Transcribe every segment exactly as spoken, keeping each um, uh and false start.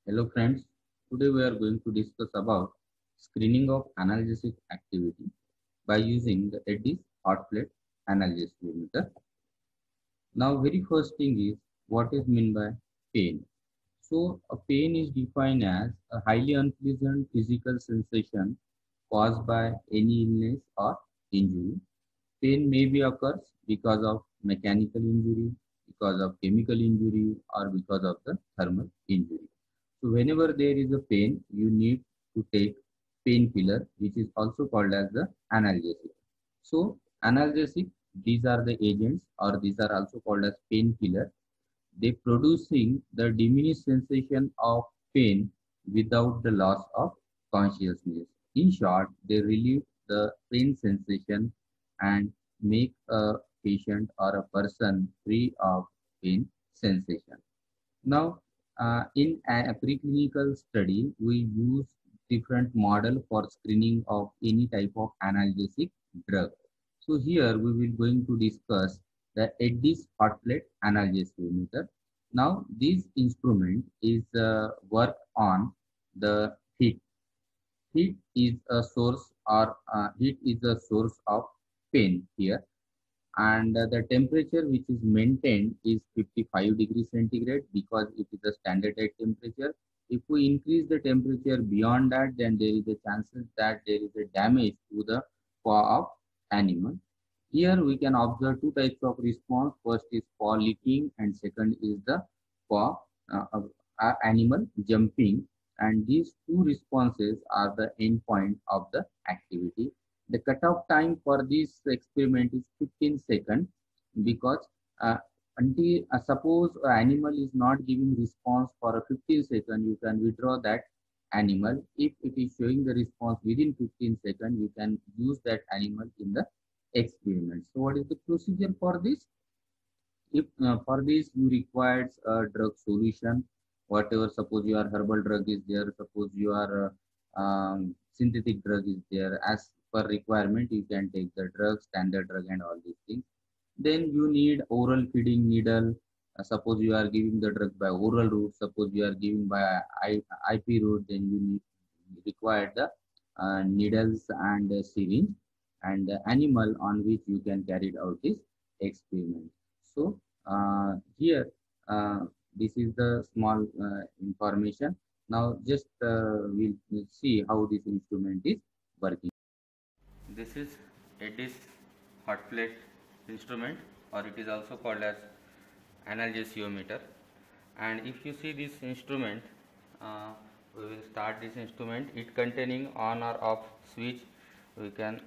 Hello friends, today we are going to discuss about screening of analgesic activity by using the Eddie's hot plate analgesiometer. Now very first thing is what is meant by pain. So a pain is defined as a highly unpleasant physical sensation caused by any illness or injury. Pain may be occurs because of mechanical injury, because of chemical injury, or because of the thermal injury. So whenever there is a pain, you need to take painkiller, which is also called as the analgesic. So analgesic, these are the agents, or these are also called as painkiller. They producing the diminished sensation of pain without the loss of consciousness. In short, they relieve the pain sensation and make a patient or a person free of pain sensation. Now, uh, in a preclinical study, we use different model for screening of any type of analgesic drug. So here we will going to discuss the Eddie's hot plate analgesiometer. Now, this instrument is uh, work on the heat. Heat is a source or uh, heat is a source of pain here, and uh, the temperature which is maintained is fifty-five degrees centigrade because it is the standard temperature. If we increase the temperature beyond that, then there is a chances that there is a damage to the paw of animal. Here we can observe two types of response. First is paw licking and second is the paw uh, of uh, animal jumping, and these two responses are the endpoint of the activity. The cutoff time for this experiment is fifteen seconds because uh, until uh, suppose an animal is not giving response for a fifteen seconds, you can withdraw that animal. If it is showing the response within fifteen seconds, you can use that animal in the experiment. So what is the procedure for this? If uh, for this you requires a drug solution, whatever, suppose your herbal drug is there, suppose your uh, um, synthetic drug is there, as per requirement you can take the drug, standard drug and all these things. Then you need oral feeding needle. Uh, suppose you are giving the drug by oral route, suppose you are giving by I, IP route, then you need require the uh, needles and uh, syringe and the animal on which you can carry out this experiment. So uh, here uh, this is the small uh, information. Now just uh, we'll, we'll see how this instrument is working. This is Eddie's hot plate instrument, or it is also called as analgesiometer. And if you see this instrument, uh, we will start this instrument. It containing on or off switch. We can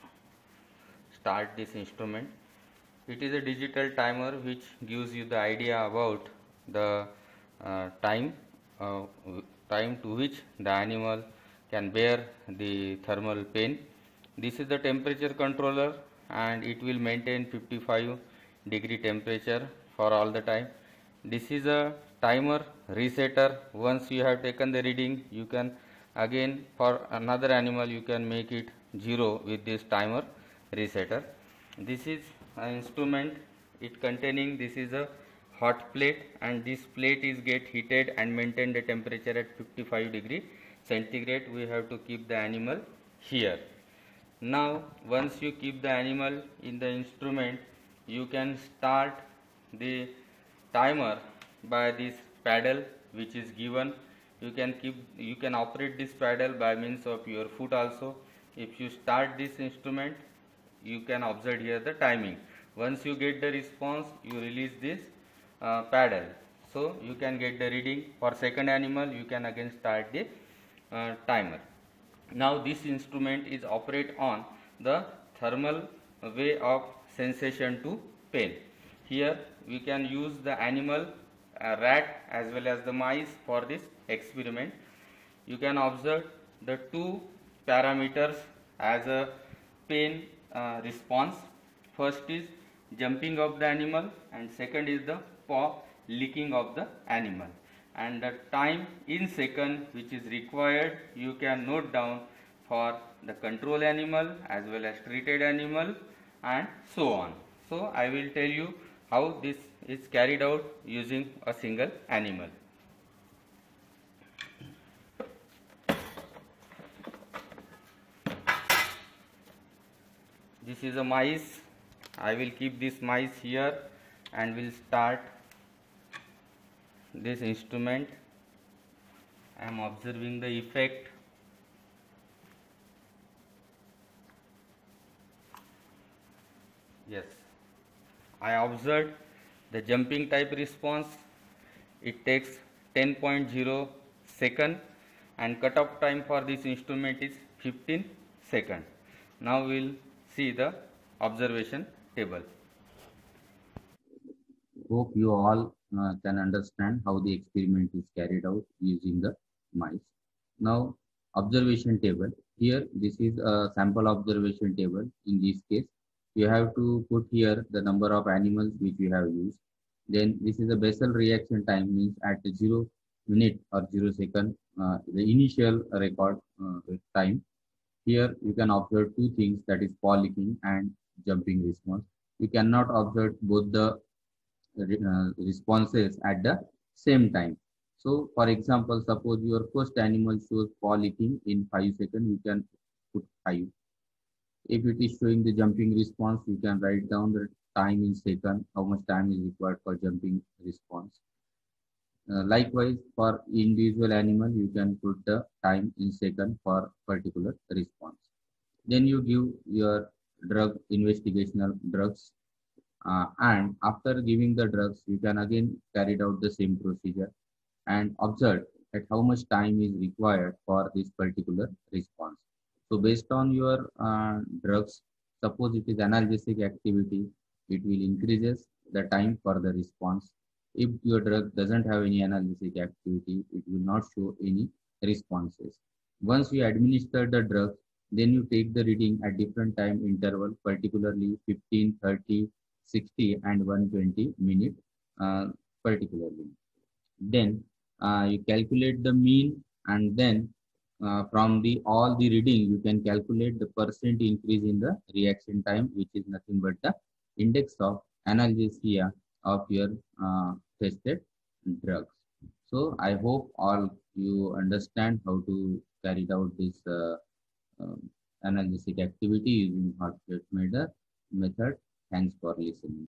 start this instrument. It is a digital timer which gives you the idea about the uh, time uh, time to which the animal can bear the thermal pain. This is the temperature controller, and it will maintain fifty-five degree temperature for all the time. This is a timer resetter. Once you have taken the reading, you can again for another animal you can make it zero with this timer resetter. This is an instrument, it containing, this is a hot plate, and this plate is get heated and maintain the temperature at fifty-five degree centigrade. We have to keep the animal here. Now once you keep the animal in the instrument, you can start the timer by this paddle which is given. You can keep you can operate this paddle by means of your foot also. If you start this instrument, you can observe here the timing. Once you get the response, you release this uh, paddle, so you can get the reading. For second animal, you can again start the uh, timer. Now this instrument is operate on the thermal way of sensation to pain. Here we can use the animal uh, rat as well as the mice for this experiment. You can observe the two parameters as a pain uh, response. First is jumping of the animal, and second is the paw licking of the animal. And the time in second which is required, you can note down for the control animal as well as treated animal and so on. So I will tell you how this is carried out using a single animal. This is a mice. I will keep this mice here and will start this instrument. I am observing the effect. Yes, I observed the jumping type response. It takes ten point zero second and cutoff time for this instrument is fifteen second. Now we will see the observation table. Hope you all uh, can understand how the experiment is carried out using the mice. Now observation table. Here this is a sample observation table. In this case you have to put here the number of animals which you have used. Then this is a Bessel reaction time, means at zero minute or zero second, uh, the initial record uh, time. Here you can observe two things, that is Paul leaking and jumping response. You cannot observe both the uh, responses at the same time. So for example, suppose your first animal shows Paul leaking in five seconds, you can put five. If it is showing the jumping response, you can write down the time in second, how much time is required for jumping response. Uh, likewise, for individual animal, you can put the time in second for particular response. Then you give your drug investigational drugs, uh, and after giving the drugs, you can again carry out the same procedure and observe at how much time is required for this particular response. So based on your uh, drugs, suppose it is analgesic activity, it will increases the time for the response. If your drug doesn't have any analgesic activity, it will not show any responses. Once you administer the drug, then you take the reading at different time interval, particularly fifteen, thirty, sixty and one hundred twenty minute uh, particularly. Then uh, you calculate the mean, and then uh, from the all the reading you can calculate the percent increase in the reaction time, which is nothing but the index of analgesia of your uh, tested drugs. So I hope all you understand how to carry out this uh, uh, analgesic activity using hot plate method. Thanks for listening.